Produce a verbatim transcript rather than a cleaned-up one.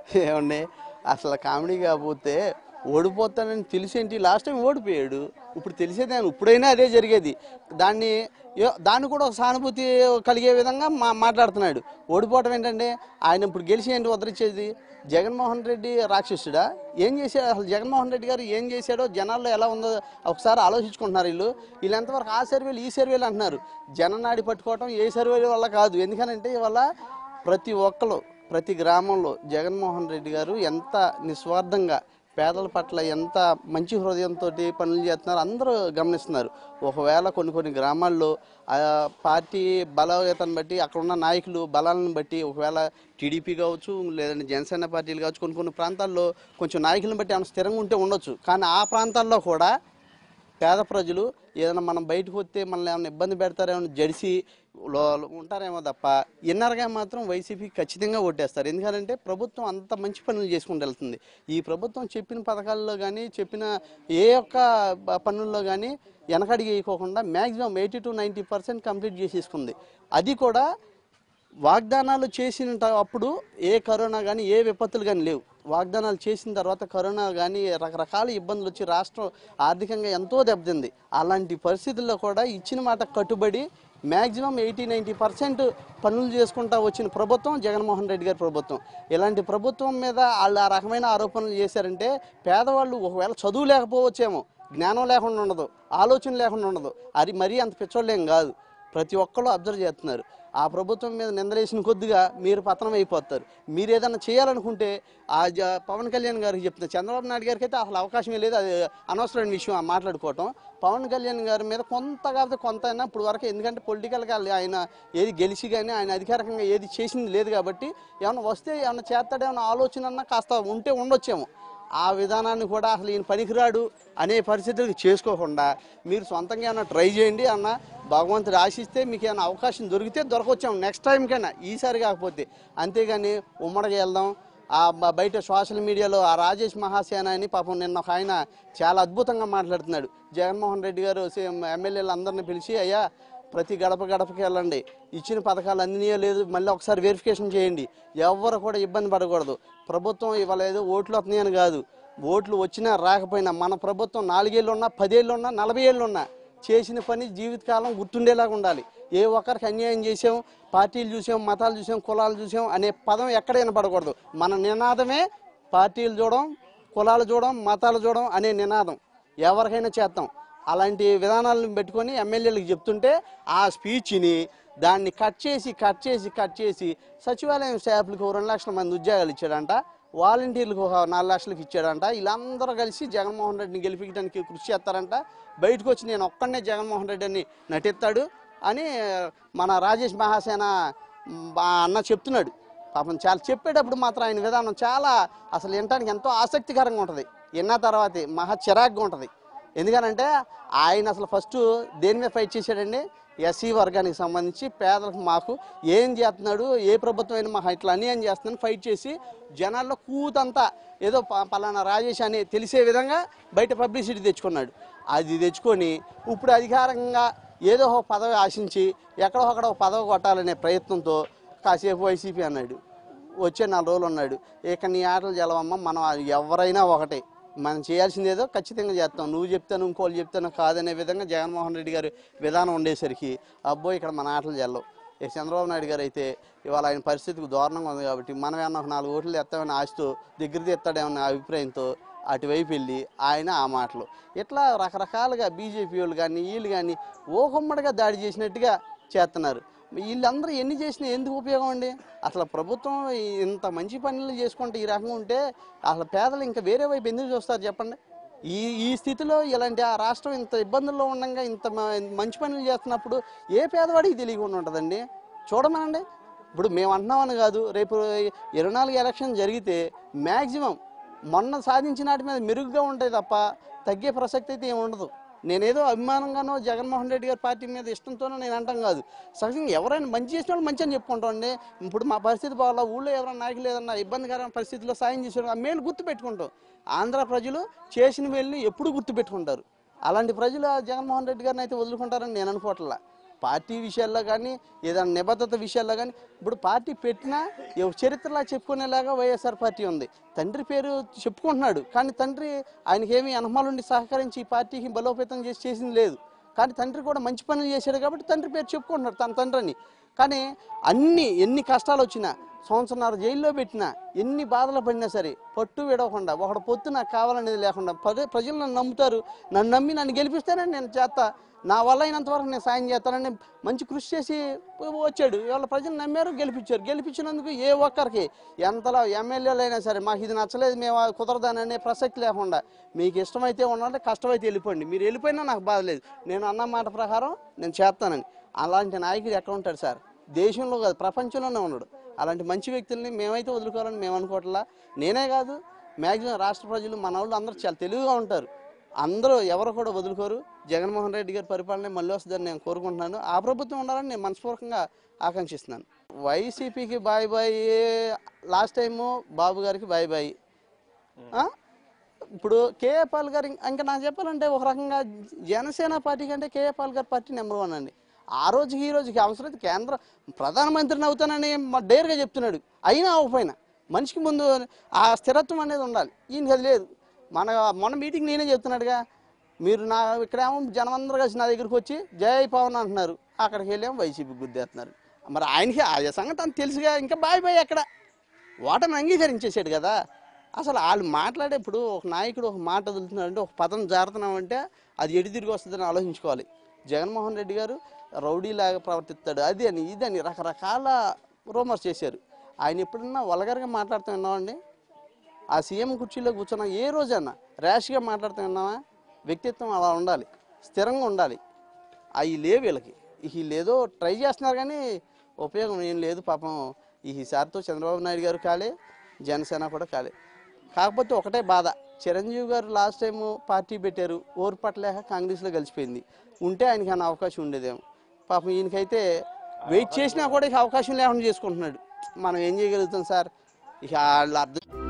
ఏమండి అసలు కామెడీ కాకపోతే ఓడిపోతానని తెలిసేంటి లాస్ట్ టైం ఓడిపోయాడు. ఇప్పుడు తెలిసేది ఇప్పుడైనా అదే జరిగేది. దాన్ని దాన్ని కూడా ఒక సానుభూతి కలిగే విధంగా మా మాట్లాడుతున్నాడు. ఓడిపోవటం ఏంటంటే ఆయన ఇప్పుడు గెలిచి ఏంటి ఉద్ధరించేది? జగన్మోహన్ రెడ్డి రాక్షసుడా? ఏం చేశాడు అసలు? జగన్మోహన్ రెడ్డి గారు ఏం చేశాడో జనాల్లో ఎలా ఉందో ఒకసారి ఆలోచించుకుంటున్నారు. వీళ్ళు వీళ్ళు ఎంతవరకు ఆ సర్వేలు ఈ సర్వేలు అంటున్నారు. జననాడి పట్టుకోవటం ఏ సర్వేల వల్ల కాదు. ఎందుకనంటే ఇవాళ ప్రతి ఒక్కరు ప్రతి గ్రామంలో జగన్మోహన్ రెడ్డి గారు ఎంత నిస్వార్థంగా పేదల పట్ల ఎంత మంచి హృదయంతో పనులు చేస్తున్నారు అందరూ గమనిస్తున్నారు. ఒకవేళ కొన్ని కొన్ని గ్రామాల్లో పార్టీ బలోపేతాన్ని బట్టి అక్కడ ఉన్న నాయకులు బలాలను బట్టి ఒకవేళ టీడీపీ కావచ్చు లేదంటే జనసేన పార్టీలు కావచ్చు కొన్ని కొన్ని ప్రాంతాల్లో కొంచెం నాయకులను బట్టి ఏమైనా స్థిరంగా ఉంటే ఉండొచ్చు. కానీ ఆ ప్రాంతాల్లో కూడా పేద ప్రజలు ఏదైనా మనం బయటకు వస్తే మనల్ని ఏమైనా ఇబ్బంది పెడతారేమో జడిసి ఉంటారేమో తప్ప ఇన్నర్గా మాత్రం వైసీపీ ఖచ్చితంగా ఓటేస్తారు. ఎందుకంటే ప్రభుత్వం అంత మంచి పనులు చేసుకుంటూ వెళ్తుంది. ఈ ప్రభుత్వం చెప్పిన పథకాల్లో కానీ చెప్పిన ఏ ఒక్క పనుల్లో కానీ వెనకడిగి వేయకోకుండా maximum eighty to ninety percent complete చేసేసుకుంది. అది కూడా వాగ్దానాలు చేసిన అప్పుడు ఏ కరోనా కానీ ఏ విపత్తులు కానీ లేవు. వాగ్దానాలు చేసిన తర్వాత కరోనా కానీ రకరకాల ఇబ్బందులు వచ్చి రాష్ట్రం ఆర్థికంగా ఎంతో దెబ్బతింది. అలాంటి పరిస్థితుల్లో కూడా ఇచ్చిన మాట కట్టుబడి మ్యాక్సిమం ఎయిటీ నైంటీ పర్సెంట్ పనులు చేసుకుంటా వచ్చిన ప్రభుత్వం జగన్మోహన్ రెడ్డి గారి ప్రభుత్వం. ఇలాంటి ప్రభుత్వం మీద వాళ్ళు ఆ రకమైన ఆరోపణలు చేశారంటే పేదవాళ్ళు ఒకవేళ చదువు లేకపోవచ్చేమో, జ్ఞానం లేకుండా ఉండదు, ఆలోచన లేకుండా ఉండదు, అది మరీ అంత పిచ్చోళ్ళేం కాదు. ప్రతి ఒక్కళ్ళు అబ్జర్వ్ చేస్తున్నారు. ఆ ప్రభుత్వం మీద నిందలేసిన కొద్దిగా మీరు పతనం అయిపోతారు. మీరు ఏదైనా చేయాలనుకుంటే ఆ పవన్ కళ్యాణ్ గారికి చెప్తున్నారు. చంద్రబాబు నాయుడు గారికి అయితే అసలు అవకాశమే లేదు. అది అనవసరమైన విషయం మాట్లాడుకోవటం. పవన్ కళ్యాణ్ గారి మీద కొంత కాకపోతే కొంత అయినా ఇప్పుడు వరకు, ఎందుకంటే పొలిటికల్గా ఆయన ఏది గెలిచి కానీ ఆయన అధికారికంగా ఏది చేసింది లేదు కాబట్టి ఏమన్నా వస్తే ఏమన్నా చేస్తాడేమన్నా ఆలోచన అన్నా కాస్త ఉంటే ఉండొచ్చేమో. ఆ విధానాన్ని కూడా అసలు ఈయన పనికిరాడు అనే పరిస్థితులకు చేసుకోకుండా మీరు సొంతంగా ఏమన్నా ట్రై చేయండి అన్న. భగవంతుడు ఆశిస్తే మీకు ఏమైనా అవకాశం దొరికితే దొరకొచ్చాము నెక్స్ట్ టైంకైనా, ఈసారి కాకపోతే. అంతేగాని ఉమ్మడికి వెళ్దాం. ఆ బయట సోషల్ మీడియాలో ఆ రాజేష్ మహాసేన అని పాపం నిన్న ఒక ఆయన చాలా అద్భుతంగా మాట్లాడుతున్నాడు. జగన్మోహన్ రెడ్డి గారు ఎమ్మెల్యేలు అందరిని పిలిచి, అయ్యా ప్రతి గడప గడపకి వెళ్ళండి, ఇచ్చిన పథకాలు అందినాయో లేదు మళ్ళీ ఒకసారి వెరిఫికేషన్ చేయండి, ఎవరు కూడా ఇబ్బంది పడకూడదు. ప్రభుత్వం ఇవాళ ఏదో ఓట్లు వస్తున్నాయని కాదు, ఓట్లు వచ్చినా రాకపోయినా మన ప్రభుత్వం నాలుగేళ్ళు ఉన్నా పదేళ్ళు ఉన్నా నలభై ఏళ్ళు ఉన్నా చేసిన పని జీవితకాలం గుర్తుండేలాగా ఉండాలి. ఏ ఒక్కరికి అన్యాయం చేసాం, పార్టీలు చూసాం, మతాలు చూసాం, కులాలు చూసాం అనే పదం ఎక్కడ వినపడకూడదు. మన నినాదమే పార్టీలు చూడడం, కులాలు చూడడం, మతాలు చూడడం అనే నినాదం. ఎవరికైనా చేస్తాం. అలాంటి విధానాలను పెట్టుకొని ఎమ్మెల్యేలకు చెప్తుంటే ఆ స్పీచ్ని దాన్ని కట్ చేసి కట్ చేసి కట్ చేసి సచివాలయం స్టాఫ్లకు రెండు లక్షల మంది ఉద్యోగాలు ఇచ్చాడంట, వాలంటీర్లకు ఒక నాలుగు లక్షలకు ఇచ్చాడంట. వీళ్ళందరూ కలిసి జగన్మోహన్ రెడ్డిని గెలిపించడానికి కృషి చేస్తారంట. బయటకు వచ్చి నేను ఒక్కడనే జగన్మోహన్ రెడ్డి అని నటిస్తాడు అని మన రాజేష్ మహాసేన అన్న చెప్తున్నాడు. పాపం చాలా చెప్పేటప్పుడు మాత్రం ఆయన విధానం చాలా అసలు వినటానికి ఎంతో ఆసక్తికరంగా ఉంటుంది. విన్న తర్వాతే మహా చిరాగ్గా ఉంటుంది. ఎందుకనంటే ఆయన అసలు ఫస్ట్ దేని మీద ఫైట్ చేశాడండి? ఎస్సీ వర్గానికి సంబంధించి పేదలకు మాకు ఏం చేస్తున్నాడు, ఏ ప్రభుత్వం అయినా మాకు ఇట్లా అన్యాయం చేస్తుందని ఫైట్ చేసి జనాల్లో కూతంతా ఏదో పలానా రాజేష్ అని తెలిసే విధంగా బయట పబ్లిసిటీ తెచ్చుకున్నాడు. అది తెచ్చుకొని ఇప్పుడు అధికారంగా ఏదో ఒక పదవి ఆశించి ఎక్కడో అక్కడ ఒక పదవి కొట్టాలనే ప్రయత్నంతో కాసేపు వైసీపీ అన్నాడు, వచ్చే నాలుగు రోజులు ఉన్నాడు. ఇక నీ ఆటలు జలవమ్మ, మనం ఎవరైనా ఒకటే, మనం చేయాల్సింది ఏదో ఖచ్చితంగా చేస్తాం, నువ్వు చెప్తాను ఇంకోళ్ళు చెప్తాను కాదనే విధంగా జగన్మోహన్ రెడ్డి గారి విధానం ఉండేసరికి అబ్బో ఇక్కడ మన ఆటలు జల్లవు. ఇక చంద్రబాబు నాయుడు గారు అయితే ఇవాళ ఆయన పరిస్థితికి దారుణంగా ఉంది కాబట్టి మనం ఏమన్నా ఒక నాలుగు ఓట్లు తెస్తామని ఆశతో దగ్గర తెస్తాడేమన్న అభిప్రాయంతో అటువైపు వెళ్ళి ఆయన ఆ మాటలు ఇట్లా రకరకాలుగా బీజేపీ వాళ్ళు కానీ వీళ్ళు కానీ ఓహమ్మడిగా దాడి చేసినట్టుగా చేస్తున్నారు. వీళ్ళందరూ ఎన్ని చేసినా ఎందుకు ఉపయోగం అండి? అసలు ప్రభుత్వం ఇంత మంచి పనులు చేసుకుంటే ఈ రకంగా ఉంటే అసలు పేదలు ఇంకా వేరే వైపు ఎందుకు చూస్తారు చెప్పండి? ఈ ఈ స్థితిలో ఇలాంటి ఆ రాష్ట్రం ఇంత ఇబ్బందుల్లో ఉండగా ఇంత మంచి పనులు చేస్తున్నప్పుడు ఏ పేదవాడికి తెలియకుండా ఉంటుందండి? చూడమనండి. ఇప్పుడు మేము అంటున్నామని కాదు, రేపు ఇరవై నాలుగు ఎలక్షన్ జరిగితే మ్యాక్సిమం మొన్న సాధించిన వాటి మీద మెరుగ్గా ఉంటాయి తప్ప తగ్గే ప్రసక్తి అయితే ఏమి ఉండదు. నేనేదో అభిమానంగానో జగన్మోహన్ రెడ్డి గారి పార్టీ మీద ఇష్టంతోనో నేను అంటాం కాదు. సహజంగా ఎవరైనా మంచి చేసిన వాళ్ళు మంచి అని చెప్పుకుంటామండి. ఇప్పుడు మా పరిస్థితి బాగా ఊళ్ళో ఎవరైనా నాయకులు ఏదన్నా ఇబ్బందికరమైన పరిస్థితుల్లో సాయం చేసేవాడు ఆ మేలు గుర్తు పెట్టుకుంటాం. ఆంధ్ర ప్రజలు చేసిన మేలుని ఎప్పుడు గుర్తు పెట్టుకుంటారు. అలాంటి ప్రజలు జగన్మోహన్ రెడ్డి గారిని అయితే వదులుకుంటారని నేను అనుకోవట్లా. పార్టీ విషయాల్లో కానీ ఏదైనా నిబద్ధత విషయాల్లో కానీ ఇప్పుడు పార్టీ పెట్టినా చరిత్రలా చెప్పుకునేలాగా వైఎస్ఆర్ పార్టీ ఉంది. తండ్రి పేరు చెప్పుకుంటున్నాడు, కానీ తండ్రి ఆయనకేమీ అనుమానుండి సహకరించి ఈ పార్టీకి బలోపేతం చేసి చేసింది లేదు. కానీ తండ్రి కూడా మంచి పనులు చేశాడు కాబట్టి తండ్రి పేరు చెప్పుకుంటున్నాడు తన తండ్రిని. కానీ అన్ని ఎన్ని కష్టాలు వచ్చినా, సంవత్సరాల జైల్లో పెట్టినా, ఎన్ని బాధలు పడినా సరే పట్టు విడవకుండా ఒకడు పొత్తు నాకు కావాలనేది లేకుండా ప్రజలు నన్ను నమ్ముతారు, నన్ను నమ్మి నన్ను గెలిపిస్తేనే నేను చేస్తా, నా వల్ల అయినంత వరకు నేను సాయం చేస్తానని మంచి కృషి చేసి వచ్చాడు. ఇవాళ ప్రజలు నమ్మారు, గెలిపించారు. గెలిపించినందుకు ఏ ఒక్కరికి ఎంతలో ఎమ్మెల్యేలు అయినా సరే మాకు ఇది నచ్చలేదు, మేము కుదరదాననే ప్రసక్తి లేకుండా మీకు ఇష్టమైతే ఉండాలంటే కష్టమైతే వెళ్ళిపోండి, మీరు వెళ్ళిపోయినా నాకు బాధ లేదు, నేను అన్న మాట ప్రకారం నేను చేస్తానని. అలాంటి నాయకుడు ఎక్కడ ఉంటాడు సార్? దేశంలో కాదు ప్రపంచంలోనే ఉన్నాడు. అలాంటి మంచి వ్యక్తుల్ని మేమైతే వదులుకోవాలని మేము అనుకోవట్లా. నేనే కాదు, మ్యాక్సిమం రాష్ట్ర ప్రజలు మన వాళ్ళు అందరూ చాలా తెలివిగా ఉంటారు, అందరూ ఎవరు కూడా వదులుకోరు. జగన్మోహన్ రెడ్డి గారి పరిపాలన మళ్ళీ వస్తుందని నేను కోరుకుంటున్నాను. ఆ ప్రభుత్వం ఉండాలని నేను మనస్పూర్వకంగా ఆకాంక్షిస్తున్నాను. వైసీపీకి bye bye, last time Babu గారికి బాయ్ బాయ్. ఇప్పుడు కేఏ పాల్ గారు ఇంకా నాకు చెప్పాలంటే ఒక రకంగా జనసేన పార్టీ కంటే కేఏ పాల్ గారి పార్టీ నెంబర్ వన్ అండి. ఆ రోజుకి ఈ రోజుకి అవసరం కేంద్ర ప్రధానమంత్రిని అవుతానని డేర్గా చెప్తున్నాడు, అయినా అవ్వకపోయినా మనిషికి ముందు ఆ స్థిరత్వం అనేది ఉండాలి. ఈయనకి అది లేదు. మన మొన్న మీటింగ్ నేనే చెప్తున్నాడుగా, మీరు నా ఇక్కడేమో జనమందరూ కలిసి నా దగ్గరికి వచ్చి జై పవన్ అంటున్నారు, అక్కడికి వెళ్ళేమో వైసీపీ గుద్దేస్తున్నారు. మరి ఆయనకి ఆ సంగతి అంత తెలుసుగా, ఇంకా బాయ్ బాయ్ ఎక్కడ ఓటమి అంగీకరించేసాడు కదా. అసలు వాళ్ళు మాట్లాడేప్పుడు ఒక నాయకుడు ఒక మాట వదులుతున్నాడంటే, ఒక పదం జారుతున్నామంటే అది ఎటు తిరిగి వస్తుందని ఆలోచించుకోవాలి. జగన్మోహన్ రెడ్డి గారు రౌడీలాగా ప్రవర్తిస్తాడు, అది అని ఇదని రకరకాల రూమర్స్ చేశారు. ఆయన ఎప్పుడన్నా వల్గర్గా మాట్లాడుతూ విన్నామండి? ఆ సీఎం కుర్చీలో కూర్చున్న ఏ రోజన్నా ర్యాష్గా మాట్లాడుతూ విన్నామా? వ్యక్తిత్వం అలా ఉండాలి, స్థిరంగా ఉండాలి. అవి లేవు వీళ్ళకి. వీళ్ళు ఏదో ట్రై చేస్తున్నారు కానీ ఉపయోగం ఏం లేదు. పాపం ఈసారితో చంద్రబాబు నాయుడు గారు కాలే, జనసేన కూడా కాలే. కాకపోతే ఒకటే బాధ, చిరంజీవి గారు లాస్ట్ టైము పార్టీ పెట్టారు, ఓరు పట్టలేక కాంగ్రెస్లో కలిసిపోయింది. ఉంటే ఆయనకి అన్న అవకాశం ఉండేదేమో. పాపం ఈయనకైతే వెయిట్ చేసినా కూడా ఇక అవకాశం లేకుండా చేసుకుంటున్నాడు. మనం ఏం చేయగలుగుతాం సార్? ఇక వాళ్ళు అర్థం